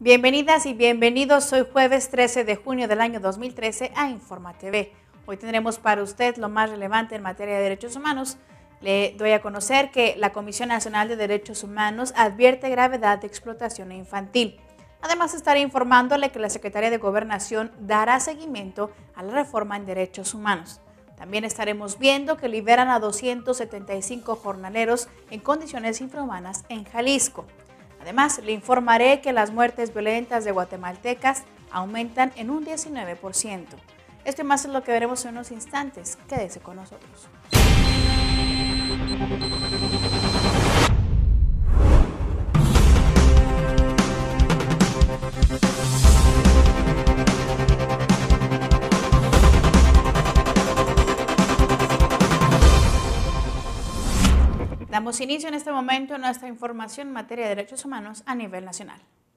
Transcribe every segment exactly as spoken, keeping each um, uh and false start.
Bienvenidas y bienvenidos. Hoy jueves trece de junio del año dos mil trece a Informa T V. Hoy tendremos para usted lo más relevante en materia de derechos humanos. Le doy a conocer que la Comisión Nacional de Derechos Humanos advierte gravedad de explotación infantil. Además, estaré informándole que la Secretaría de Gobernación dará seguimiento a la reforma en derechos humanos. También estaremos viendo que liberan a doscientos setenta y cinco jornaleros en condiciones infrahumanas en Jalisco. Además, le informaré que las muertes violentas de guatemaltecas aumentan en un diecinueve por ciento. Esto y más es lo que veremos en unos instantes. Quédese con nosotros. Damos inicio en este momento a nuestra información en materia de derechos humanos a nivel nacional.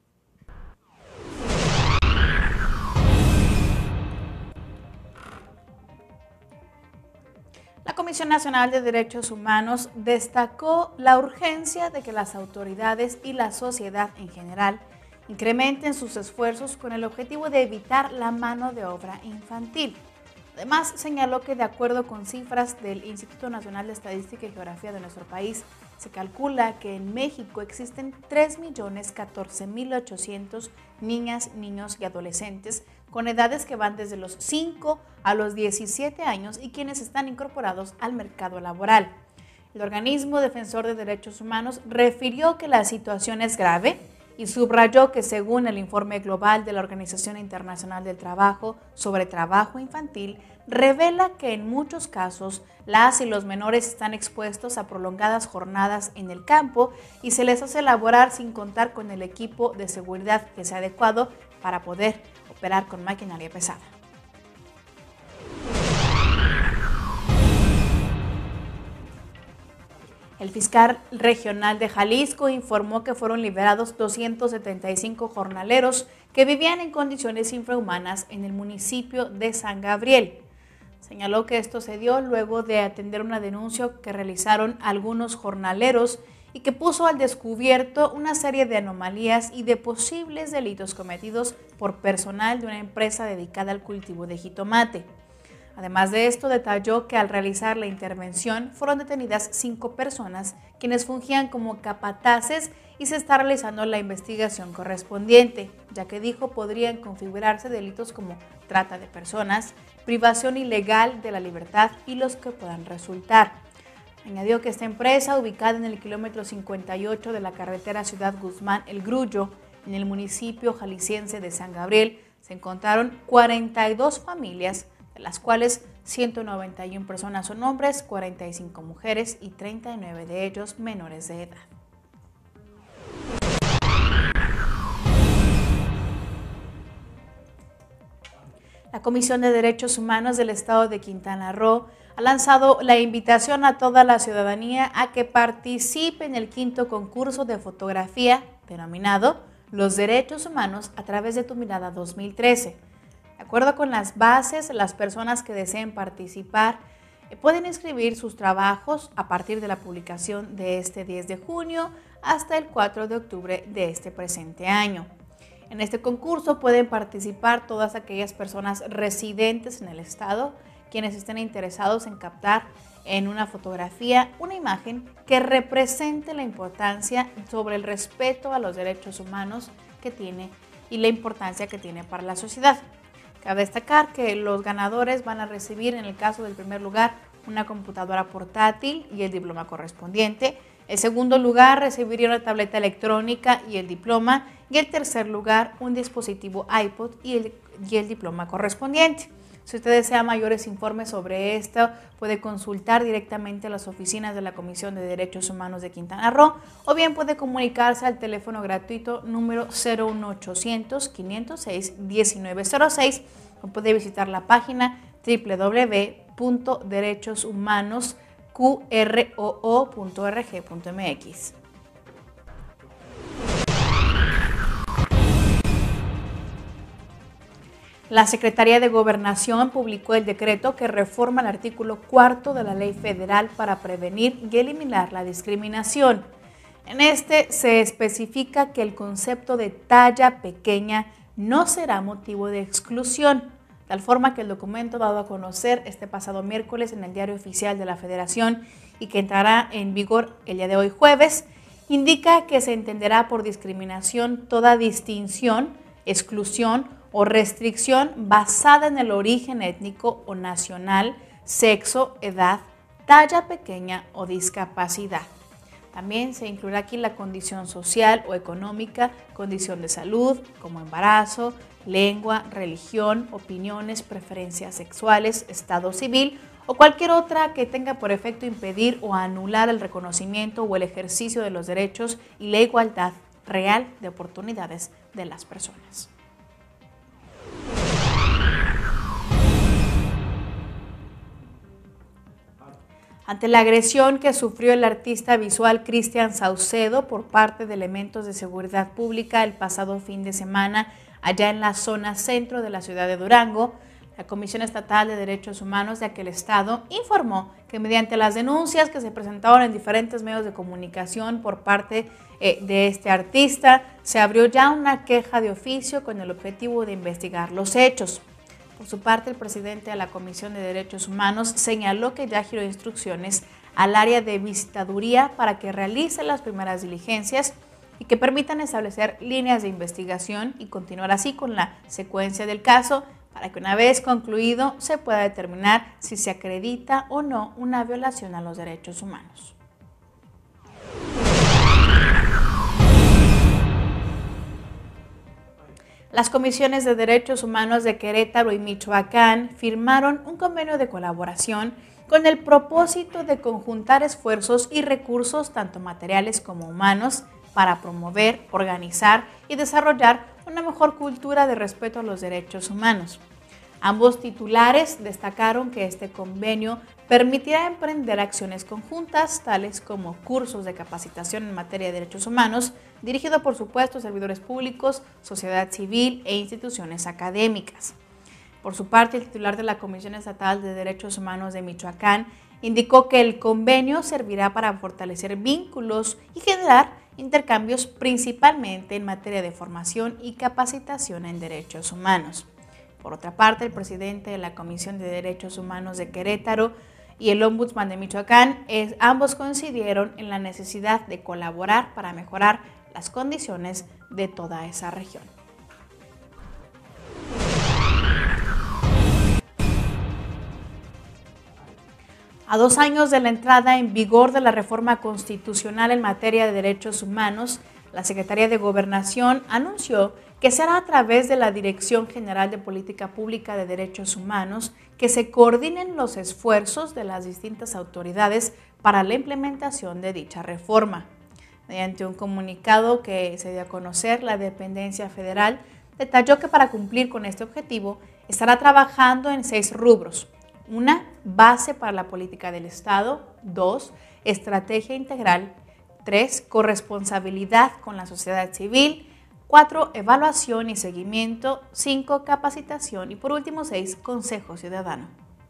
La Comisión Nacional de Derechos Humanos destacó la urgencia de que las autoridades y la sociedad en general incrementen sus esfuerzos con el objetivo de evitar la mano de obra infantil. Además, señaló que de acuerdo con cifras del Instituto Nacional de Estadística y Geografía de nuestro país, se calcula que en México existen tres millones catorce mil ochocientos niñas, niños y adolescentes con edades que van desde los cinco a los diecisiete años y quienes están incorporados al mercado laboral. El organismo defensor de derechos humanos refirió que la situación es grave y subrayó que según el informe global de la Organización Internacional del Trabajo sobre trabajo infantil, revela que en muchos casos las y los menores están expuestos a prolongadas jornadas en el campo y se les hace laborar sin contar con el equipo de seguridad que sea adecuado para poder operar con maquinaria pesada. El fiscal regional de Jalisco informó que fueron liberados doscientos setenta y cinco jornaleros que vivían en condiciones infrahumanas en el municipio de San Gabriel. Señaló que esto se dio luego de atender una denuncia que realizaron algunos jornaleros y que puso al descubierto una serie de anomalías y de posibles delitos cometidos por personal de una empresa dedicada al cultivo de jitomate. Además de esto, detalló que al realizar la intervención fueron detenidas cinco personas, quienes fungían como capataces y se está realizando la investigación correspondiente, ya que dijo podrían configurarse delitos como trata de personas, privación ilegal de la libertad y los que puedan resultar. Añadió que esta empresa, ubicada en el kilómetro cincuenta y ocho de la carretera Ciudad Guzmán-El Grullo, en el municipio jalisciense de San Gabriel, se encontraron cuarenta y dos familias, de las cuales ciento noventa y una personas son hombres, cuarenta y cinco mujeres y treinta y nueve de ellos menores de edad. La Comisión de Derechos Humanos del Estado de Quintana Roo ha lanzado la invitación a toda la ciudadanía a que participe en el quinto concurso de fotografía denominado Los Derechos Humanos a través de tu mirada dos mil trece. De acuerdo con las bases, las personas que deseen participar eh, pueden inscribir sus trabajos a partir de la publicación de este diez de junio hasta el cuatro de octubre de este presente año. En este concurso pueden participar todas aquellas personas residentes en el estado, quienes estén interesados en captar en una fotografía una imagen que represente la importancia sobre el respeto a los derechos humanos que tiene y la importancia que tiene para la sociedad. Cabe destacar que los ganadores van a recibir, en el caso del primer lugar, una computadora portátil y el diploma correspondiente. El segundo lugar recibiría una tableta electrónica y el diploma. Y el tercer lugar, un dispositivo iPod y el, y el diploma correspondiente. Si usted desea mayores informes sobre esto, puede consultar directamente a las oficinas de la Comisión de Derechos Humanos de Quintana Roo o bien puede comunicarse al teléfono gratuito número cero uno ochocientos, quinientos seis, diecinueve cero seis o puede visitar la página doble u doble u doble u punto derechos humanos qroo punto org punto m x. La Secretaría de Gobernación publicó el decreto que reforma el artículo cuarto de la Ley Federal para prevenir y eliminar la discriminación. En este se especifica que el concepto de talla pequeña no será motivo de exclusión, de tal forma que el documento dado a conocer este pasado miércoles en el Diario Oficial de la Federación y que entrará en vigor el día de hoy jueves, indica que se entenderá por discriminación toda distinción, exclusión o restricción basada en el origen étnico o nacional, sexo, edad, talla pequeña o discapacidad. También se incluirá aquí la condición social o económica, condición de salud, como embarazo, lengua, religión, opiniones, preferencias sexuales, estado civil o cualquier otra que tenga por efecto impedir o anular el reconocimiento o el ejercicio de los derechos y la igualdad real de oportunidades de las personas. Ante la agresión que sufrió el artista visual Cristian Saucedo por parte de elementos de seguridad pública el pasado fin de semana allá en la zona centro de la ciudad de Durango, la Comisión Estatal de Derechos Humanos de aquel estado informó que mediante las denuncias que se presentaron en diferentes medios de comunicación por parte eh, de este artista, se abrió ya una queja de oficio con el objetivo de investigar los hechos. Por su parte, el presidente de la Comisión de Derechos Humanos señaló que ya giró instrucciones al área de visitaduría para que realice las primeras diligencias y que permitan establecer líneas de investigación y continuar así con la secuencia del caso para que una vez concluido se pueda determinar si se acredita o no una violación a los derechos humanos. Las comisiones de derechos humanos de Querétaro y Michoacán firmaron un convenio de colaboración con el propósito de conjuntar esfuerzos y recursos, tanto materiales como humanos, para promover, organizar y desarrollar una mejor cultura de respeto a los derechos humanos. Ambos titulares destacaron que este convenio permitirá emprender acciones conjuntas, tales como cursos de capacitación en materia de derechos humanos, dirigido por supuesto a servidores públicos, sociedad civil e instituciones académicas. Por su parte, el titular de la Comisión Estatal de Derechos Humanos de Michoacán indicó que el convenio servirá para fortalecer vínculos y generar intercambios principalmente en materia de formación y capacitación en derechos humanos. Por otra parte, el presidente de la Comisión de Derechos Humanos de Querétaro y el Ombudsman de Michoacán, es, ambos coincidieron en la necesidad de colaborar para mejorar las condiciones de toda esa región. A dos años de la entrada en vigor de la reforma constitucional en materia de derechos humanos, la Secretaría de Gobernación anunció que será a través de la Dirección General de Política Pública de Derechos Humanos que se coordinen los esfuerzos de las distintas autoridades para la implementación de dicha reforma. Mediante un comunicado que se dio a conocer, la dependencia federal detalló que para cumplir con este objetivo estará trabajando en seis rubros. Una, base para la política del Estado. Dos, estrategia integral. Tres, corresponsabilidad con la sociedad civil. Cuatro, evaluación y seguimiento. Cinco, capacitación. Y por último, seis, consejo ciudadano.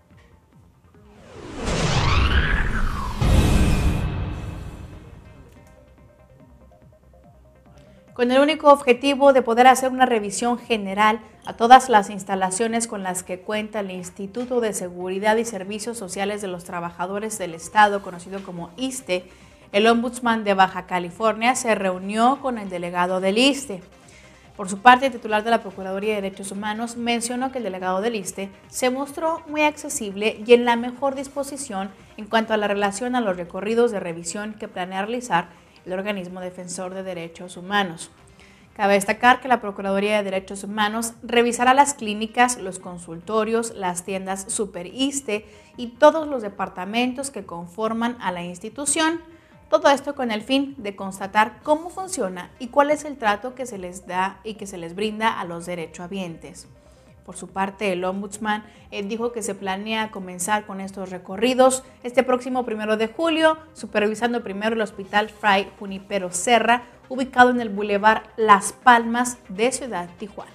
Con el único objetivo de poder hacer una revisión general a todas las instalaciones con las que cuenta el Instituto de Seguridad y Servicios Sociales de los Trabajadores del Estado, conocido como I S S S T E, el Ombudsman de Baja California se reunió con el delegado del I S S S T E. Por su parte, el titular de la Procuraduría de Derechos Humanos mencionó que el delegado del I S S S T E se mostró muy accesible y en la mejor disposición en cuanto a la relación a los recorridos de revisión que planea realizar el organismo defensor de derechos humanos. Cabe destacar que la Procuraduría de Derechos Humanos revisará las clínicas, los consultorios, las tiendas Super I S S S T E y todos los departamentos que conforman a la institución. Todo esto con el fin de constatar cómo funciona y cuál es el trato que se les da y que se les brinda a los derechohabientes. Por su parte, el Ombudsman eh, dijo que se planea comenzar con estos recorridos este próximo primero de julio, supervisando primero el Hospital Fray Junípero Serra, ubicado en el Boulevard Las Palmas de Ciudad Tijuana.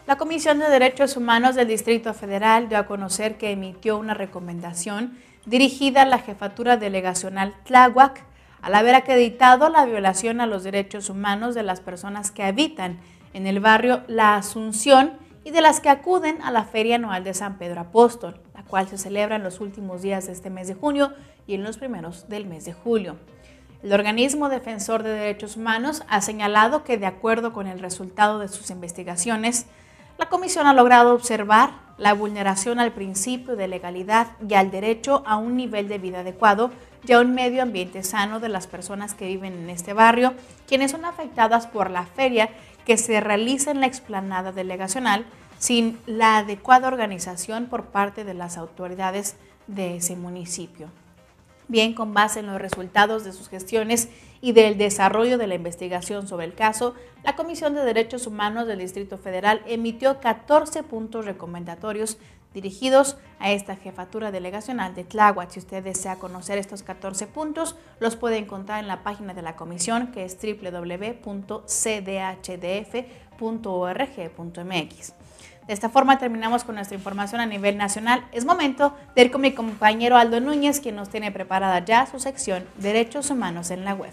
La Comisión de Derechos Humanos del Distrito Federal dio a conocer que emitió una recomendación dirigida a la Jefatura Delegacional Tláhuac al haber acreditado la violación a los derechos humanos de las personas que habitan en el barrio La Asunción y de las que acuden a la Feria Anual de San Pedro Apóstol, la cual se celebra en los últimos días de este mes de junio y en los primeros del mes de julio. El organismo defensor de derechos humanos ha señalado que, de acuerdo con el resultado de sus investigaciones, la Comisión ha logrado observar la vulneración al principio de legalidad y al derecho a un nivel de vida adecuado y a un medio ambiente sano de las personas que viven en este barrio, quienes son afectadas por la feria que se realiza en la explanada delegacional sin la adecuada organización por parte de las autoridades de ese municipio. Bien, con base en los resultados de sus gestiones y del desarrollo de la investigación sobre el caso, la Comisión de Derechos Humanos del Distrito Federal emitió catorce puntos recomendatorios dirigidos a esta jefatura delegacional de Tláhuac. Si usted desea conocer estos catorce puntos, los puede encontrar en la página de la comisión, que es doble u doble u doble u punto c d h d f punto org punto m x. De esta forma terminamos con nuestra información a nivel nacional. Es momento de ir con mi compañero Aldo Núñez, quien nos tiene preparada ya su sección Derechos Humanos en la Web.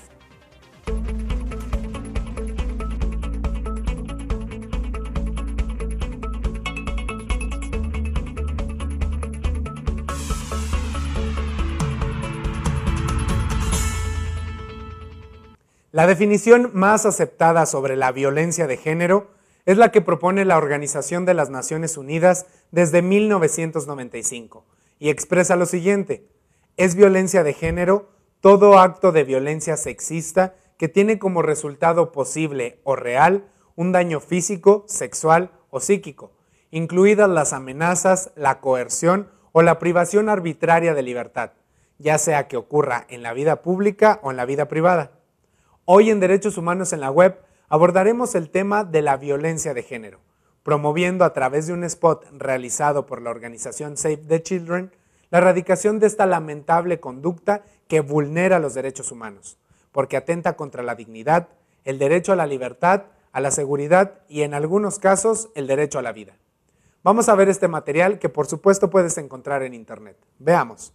La definición más aceptada sobre la violencia de género es la que propone la Organización de las Naciones Unidas desde mil novecientos noventa y cinco y expresa lo siguiente: es violencia de género todo acto de violencia sexista que tiene como resultado posible o real un daño físico, sexual o psíquico, incluidas las amenazas, la coerción o la privación arbitraria de libertad, ya sea que ocurra en la vida pública o en la vida privada. Hoy en Derechos Humanos en la Web abordaremos el tema de la violencia de género, promoviendo a través de un spot realizado por la organización Save the Children la erradicación de esta lamentable conducta que vulnera los derechos humanos, porque atenta contra la dignidad, el derecho a la libertad, a la seguridad y en algunos casos el derecho a la vida. Vamos a ver este material que por supuesto puedes encontrar en internet. Veamos.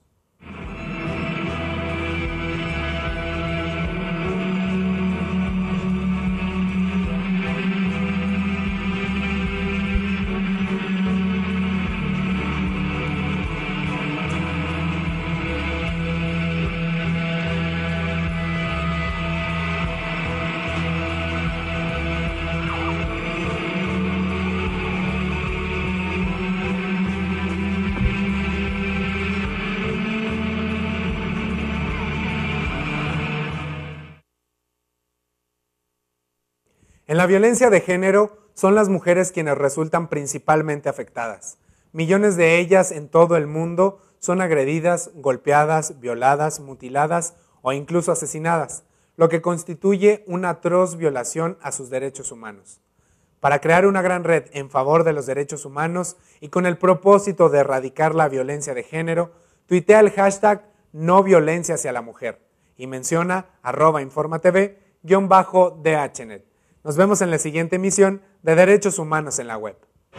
En la violencia de género son las mujeres quienes resultan principalmente afectadas. Millones de ellas en todo el mundo son agredidas, golpeadas, violadas, mutiladas o incluso asesinadas, lo que constituye una atroz violación a sus derechos humanos. Para crear una gran red en favor de los derechos humanos y con el propósito de erradicar la violencia de género, tuitea el hashtag no violencia hacia la mujer y menciona arroba informatv guión bajo dhnet. Nos vemos en la siguiente emisión de Derechos Humanos en la Web.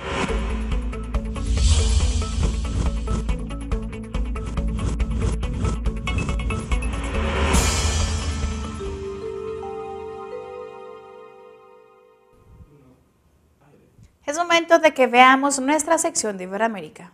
Es momento de que veamos nuestra sección de Iberoamérica.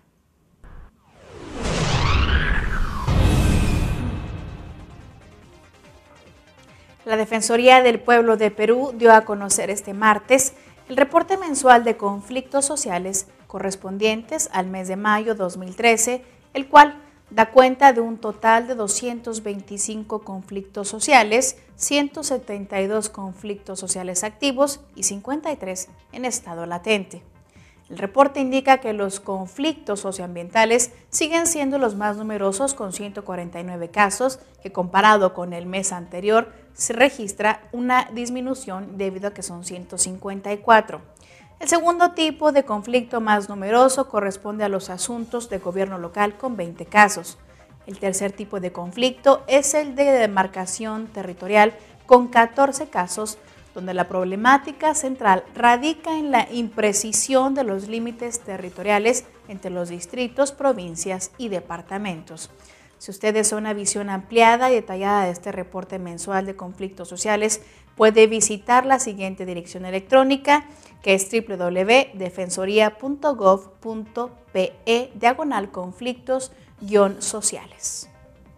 La Defensoría del Pueblo de Perú dio a conocer este martes el reporte mensual de conflictos sociales correspondientes al mes de mayo dos mil trece, el cual da cuenta de un total de doscientos veinticinco conflictos sociales, ciento setenta y dos conflictos sociales activos y cincuenta y tres en estado latente. El reporte indica que los conflictos socioambientales siguen siendo los más numerosos, con ciento cuarenta y nueve casos, que comparado con el mes anterior se registra una disminución debido a que son ciento cincuenta y cuatro. El segundo tipo de conflicto más numeroso corresponde a los asuntos de gobierno local, con veinte casos. El tercer tipo de conflicto es el de demarcación territorial, con catorce casos, donde la problemática central radica en la imprecisión de los límites territoriales entre los distritos, provincias y departamentos. Si usted desea una visión ampliada y detallada de este reporte mensual de conflictos sociales, puede visitar la siguiente dirección electrónica, que es doble u doble u doble u punto defensoría punto gov punto pe diagonal conflictos guión sociales.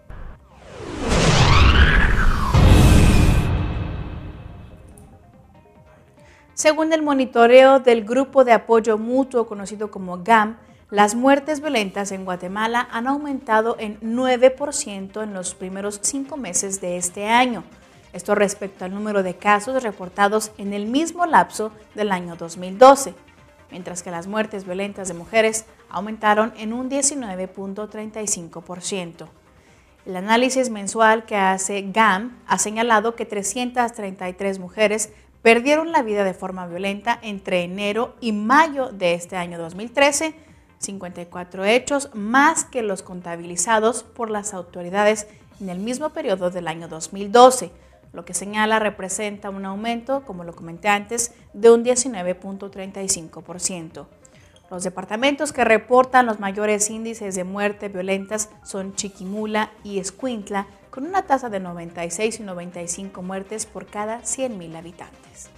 Según el monitoreo del Grupo de Apoyo Mutuo conocido como GAM, las muertes violentas en Guatemala han aumentado en nueve por ciento en los primeros cinco meses de este año. Esto respecto al número de casos reportados en el mismo lapso del año dos mil doce, mientras que las muertes violentas de mujeres aumentaron en un diecinueve punto treinta y cinco por ciento. El análisis mensual que hace GAM ha señalado que trescientas treinta y tres mujeres perdieron la vida de forma violenta entre enero y mayo de este año dos mil trece, cincuenta y cuatro hechos más que los contabilizados por las autoridades en el mismo periodo del año dos mil doce, lo que señala representa un aumento, como lo comenté antes, de un diecinueve punto treinta y cinco por ciento. Los departamentos que reportan los mayores índices de muerte violentas son Chiquimula y Escuintla, con una tasa de noventa y seis y noventa y cinco muertes por cada cien mil habitantes.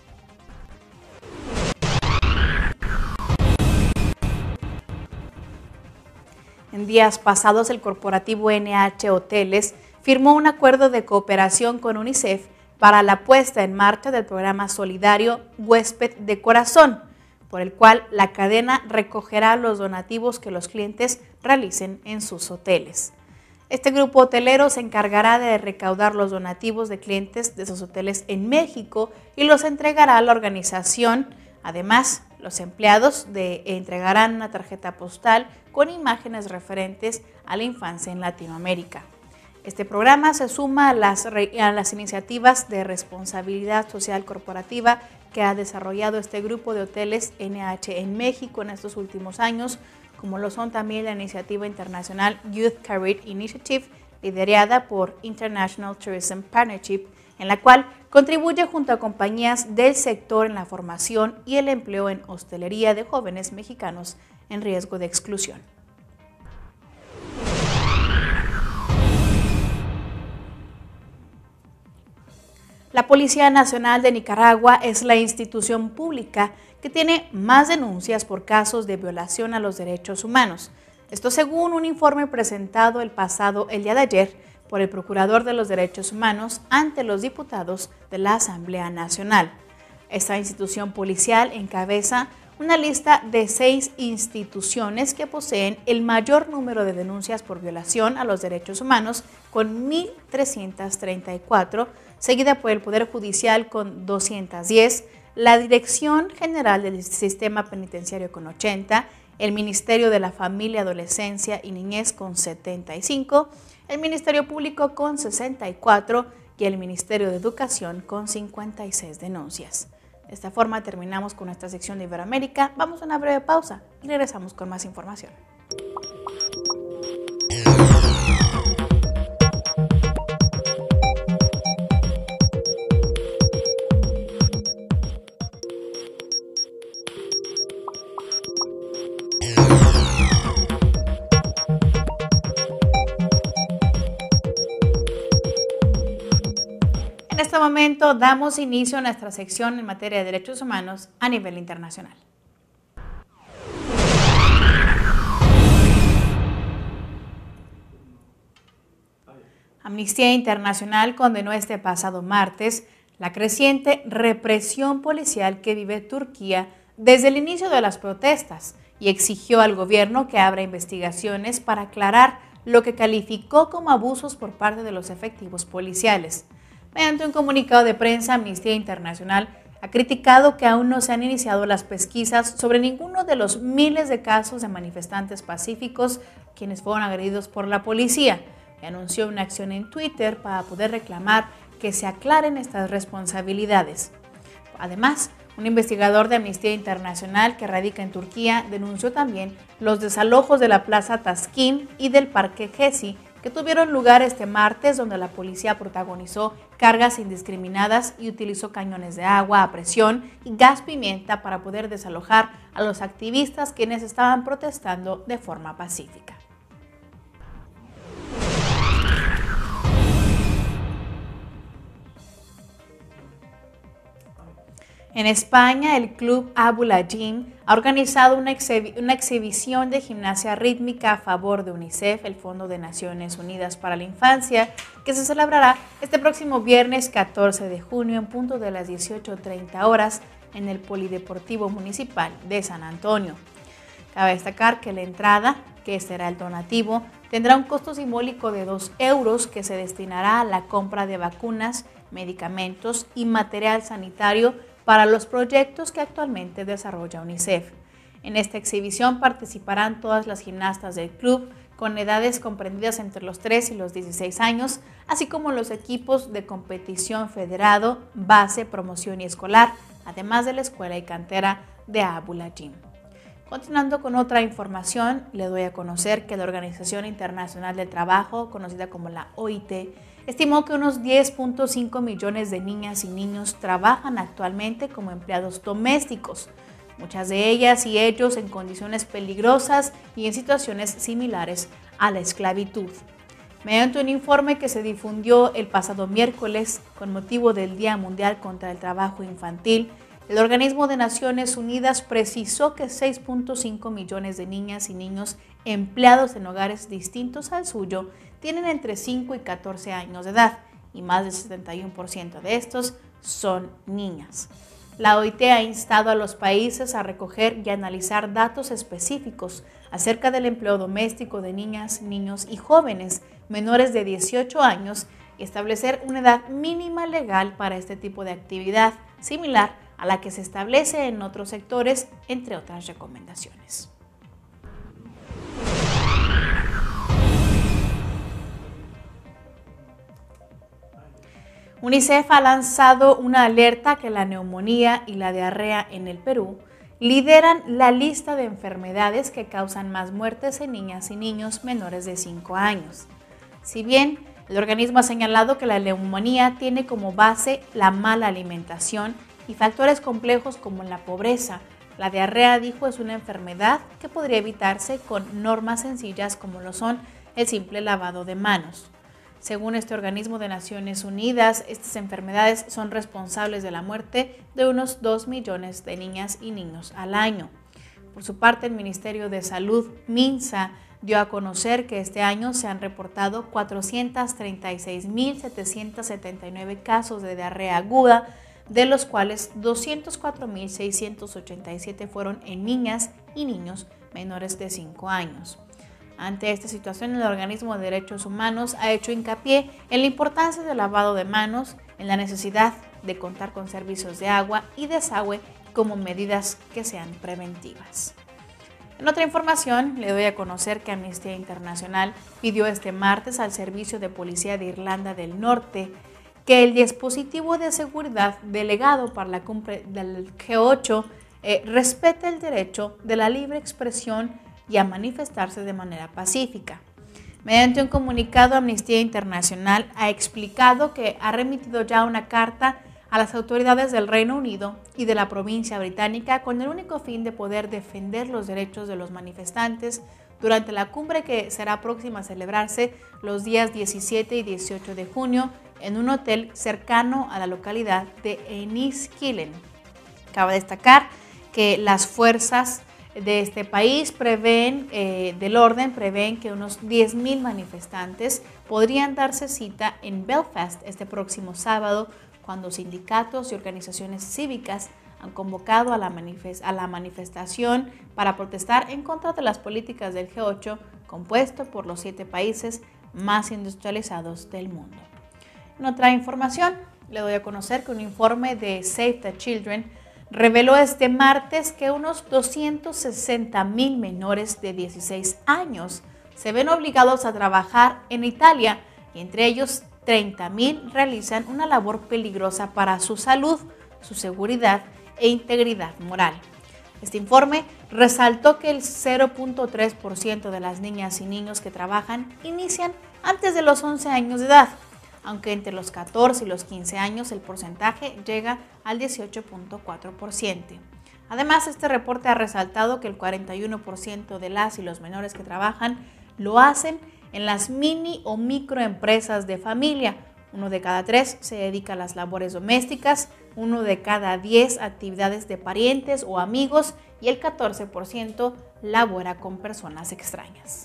En días pasados, el corporativo N H Hoteles firmó un acuerdo de cooperación con UNICEF para la puesta en marcha del programa solidario Huésped de Corazón, por el cual la cadena recogerá los donativos que los clientes realicen en sus hoteles. Este grupo hotelero se encargará de recaudar los donativos de clientes de sus hoteles en México y los entregará a la organización. Además, los empleados de, entregarán una tarjeta postal con imágenes referentes a la infancia en Latinoamérica. Este programa se suma a las, a las iniciativas de responsabilidad social corporativa que ha desarrollado este grupo de hoteles N H en México en estos últimos años, como lo son también la iniciativa internacional Youth Career Initiative, liderada por International Tourism Partnership, en la cual contribuye junto a compañías del sector en la formación y el empleo en hostelería de jóvenes mexicanos en riesgo de exclusión. La Policía Nacional de Nicaragua es la institución pública que tiene más denuncias por casos de violación a los derechos humanos. Esto según un informe presentado el pasado, el día de ayer, por el Procurador de los Derechos Humanos ante los diputados de la Asamblea Nacional. Esta institución policial encabeza una lista de seis instituciones que poseen el mayor número de denuncias por violación a los derechos humanos, con mil trescientas treinta y cuatro, seguida por el Poder Judicial con doscientas diez, la Dirección General del Sistema Penitenciario con ochenta, el Ministerio de la Familia, Adolescencia y Niñez con setenta y cinco, el Ministerio Público con sesenta y cuatro y el Ministerio de Educación con cincuenta y seis denuncias. De esta forma terminamos con nuestra sección de Iberoamérica. Vamos a una breve pausa y regresamos con más información. En este momento damos inicio a nuestra sección en materia de derechos humanos a nivel internacional. Amnistía Internacional condenó este pasado martes la creciente represión policial que vive Turquía desde el inicio de las protestas y exigió al gobierno que abra investigaciones para aclarar lo que calificó como abusos por parte de los efectivos policiales. Mediante un comunicado de prensa, Amnistía Internacional ha criticado que aún no se han iniciado las pesquisas sobre ninguno de los miles de casos de manifestantes pacíficos quienes fueron agredidos por la policía y anunció una acción en Twitter para poder reclamar que se aclaren estas responsabilidades. Además, un investigador de Amnistía Internacional que radica en Turquía denunció también los desalojos de la Plaza Taskin y del Parque Gezi que tuvieron lugar este martes, donde la policía protagonizó cargas indiscriminadas y utilizó cañones de agua a presión y gas pimienta para poder desalojar a los activistas quienes estaban protestando de forma pacífica. En España, el club Ábula Gym ha organizado una, exhibi una exhibición de gimnasia rítmica a favor de UNICEF, el Fondo de Naciones Unidas para la Infancia, que se celebrará este próximo viernes catorce de junio en punto de las dieciocho treinta horas en el Polideportivo Municipal de San Antonio. Cabe destacar que la entrada, que será el donativo, tendrá un costo simbólico de dos euros que se destinará a la compra de vacunas, medicamentos y material sanitario para los proyectos que actualmente desarrolla UNICEF. En esta exhibición participarán todas las gimnastas del club con edades comprendidas entre los tres y los dieciséis años, así como los equipos de competición federado, base, promoción y escolar, además de la escuela y cantera de Ábula Gym. Continuando con otra información, le doy a conocer que la Organización Internacional del Trabajo, conocida como la O I T, estimó que unos diez punto cinco millones de niñas y niños trabajan actualmente como empleados domésticos, muchas de ellas y ellos en condiciones peligrosas y en situaciones similares a la esclavitud. Mediante un informe que se difundió el pasado miércoles con motivo del Día Mundial contra el Trabajo Infantil, el Organismo de Naciones Unidas precisó que seis punto cinco millones de niñas y niños empleados en hogares distintos al suyo tienen entre cinco y catorce años de edad y más del setenta y uno por ciento de estos son niñas. La O I T ha instado a los países a recoger y analizar datos específicos acerca del empleo doméstico de niñas, niños y jóvenes menores de dieciocho años y establecer una edad mínima legal para este tipo de actividad, similar a la que se establece en otros sectores, entre otras recomendaciones. UNICEF ha lanzado una alerta que la neumonía y la diarrea en el Perú lideran la lista de enfermedades que causan más muertes en niñas y niños menores de cinco años. Si bien el organismo ha señalado que la neumonía tiene como base la mala alimentación y factores complejos como la pobreza, la diarrea, dijo, es una enfermedad que podría evitarse con normas sencillas como lo son el simple lavado de manos. Según este organismo de Naciones Unidas, estas enfermedades son responsables de la muerte de unos dos millones de niñas y niños al año. Por su parte, el Ministerio de Salud, MINSA, dio a conocer que este año se han reportado cuatrocientos treinta y seis mil setecientos setenta y nueve casos de diarrea aguda, de los cuales doscientos cuatro mil seiscientos ochenta y siete fueron en niñas y niños menores de cinco años. Ante esta situación, el Organismo de Derechos Humanos ha hecho hincapié en la importancia del lavado de manos, en la necesidad de contar con servicios de agua y desagüe como medidas que sean preventivas. En otra información, le doy a conocer que Amnistía Internacional pidió este martes al Servicio de Policía de Irlanda del Norte que el dispositivo de seguridad delegado para la cumbre del G ocho eh, respete el derecho de la libre expresión y a manifestarse de manera pacífica. Mediante un comunicado, Amnistía Internacional ha explicado que ha remitido ya una carta a las autoridades del Reino Unido y de la provincia británica con el único fin de poder defender los derechos de los manifestantes durante la cumbre que será próxima a celebrarse los días diecisiete y dieciocho de junio en un hotel cercano a la localidad de Enniskillen. Cabe destacar que las fuerzas de este país prevén, eh, del orden prevén que unos diez mil manifestantes podrían darse cita en Belfast este próximo sábado, cuando sindicatos y organizaciones cívicas han convocado a la, manifest a la manifestación para protestar en contra de las políticas del G ocho, compuesto por los siete países más industrializados del mundo. En otra información, le doy a conocer que un informe de Save the Children reveló este martes que unos doscientos sesenta mil menores de dieciséis años se ven obligados a trabajar en Italia y entre ellos treinta mil realizan una labor peligrosa para su salud, su seguridad e integridad moral. Este informe resaltó que el cero punto tres por ciento de las niñas y niños que trabajan inician antes de los once años de edad, aunque entre los catorce y los quince años el porcentaje llega al dieciocho punto cuatro por ciento. Además, este reporte ha resaltado que el cuarenta y uno por ciento de las y los menores que trabajan lo hacen en las mini o microempresas de familia. Uno de cada tres se dedica a las labores domésticas, uno de cada diez actividades de parientes o amigos y el catorce por ciento labora con personas extrañas.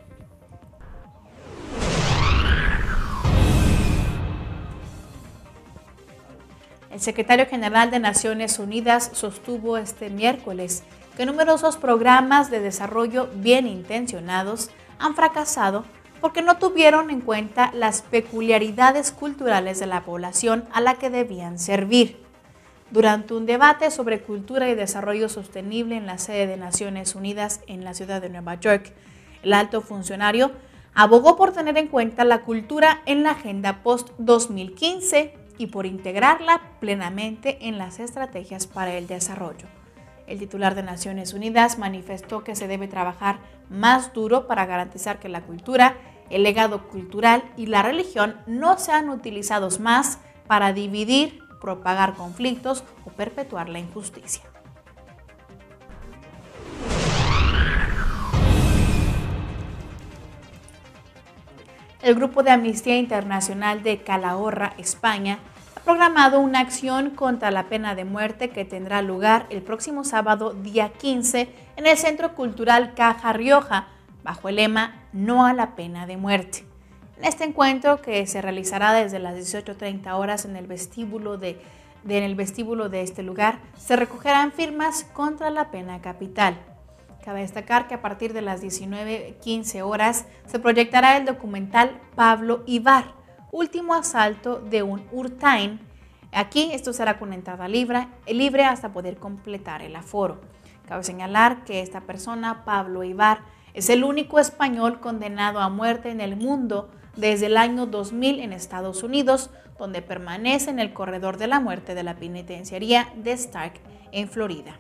El secretario general de Naciones Unidas sostuvo este miércoles que numerosos programas de desarrollo bien intencionados han fracasado porque no tuvieron en cuenta las peculiaridades culturales de la población a la que debían servir. Durante un debate sobre cultura y desarrollo sostenible en la sede de Naciones Unidas en la ciudad de Nueva York, el alto funcionario abogó por tener en cuenta la cultura en la agenda post dos mil quince y por integrarla plenamente en las estrategias para el desarrollo. El titular de Naciones Unidas manifestó que se debe trabajar más duro para garantizar que la cultura, el legado cultural y la religión no sean utilizados más para dividir, propagar conflictos o perpetuar la injusticia. El Grupo de Amnistía Internacional de Calahorra, España, ha programado una acción contra la pena de muerte que tendrá lugar el próximo sábado, día quince, en el Centro Cultural Caja Rioja, bajo el lema No a la pena de muerte. En este encuentro, que se realizará desde las dieciocho treinta horas en el vestíbulo de, de, en el vestíbulo de este lugar, se recogerán firmas contra la pena capital. Cabe destacar que a partir de las diecinueve quince horas se proyectará el documental Pablo Ibar, último asalto de un Urtain. Aquí esto será con entrada libre, libre hasta poder completar el aforo. Cabe señalar que esta persona, Pablo Ibar, es el único español condenado a muerte en el mundo desde el año dos mil en Estados Unidos, donde permanece en el corredor de la muerte de la penitenciaría de Stark en Florida.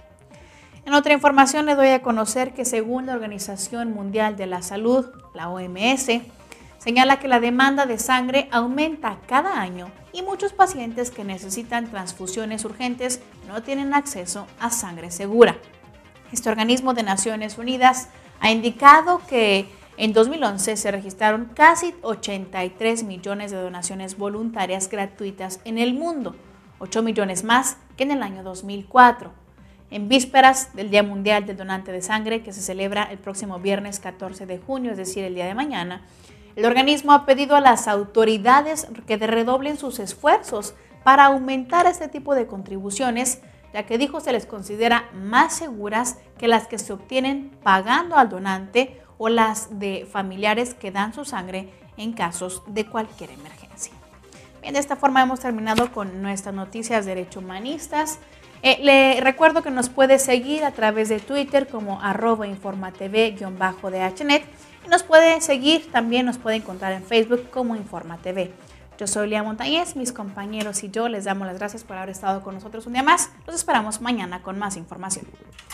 En otra información le doy a conocer que según la Organización Mundial de la Salud, la O M S, señala que la demanda de sangre aumenta cada año y muchos pacientes que necesitan transfusiones urgentes no tienen acceso a sangre segura. Este organismo de Naciones Unidas ha indicado que en dos mil once se registraron casi ochenta y tres millones de donaciones voluntarias gratuitas en el mundo, ocho millones más que en el año dos mil cuatro. En vísperas del Día Mundial del Donante de Sangre, que se celebra el próximo viernes catorce de junio, es decir, el día de mañana, el organismo ha pedido a las autoridades que redoblen sus esfuerzos para aumentar este tipo de contribuciones, ya que dijo se les considera más seguras que las que se obtienen pagando al donante o las de familiares que dan su sangre en casos de cualquier emergencia. Bien, de esta forma hemos terminado con nuestras noticias de Derecho Humanistas. Eh, le recuerdo que nos puede seguir a través de Twitter como arroba informatv-dhnet y nos puede seguir, también nos puede encontrar en Facebook como InformaTV. Yo soy Lía Montañez, mis compañeros y yo les damos las gracias por haber estado con nosotros un día más. Los esperamos mañana con más información.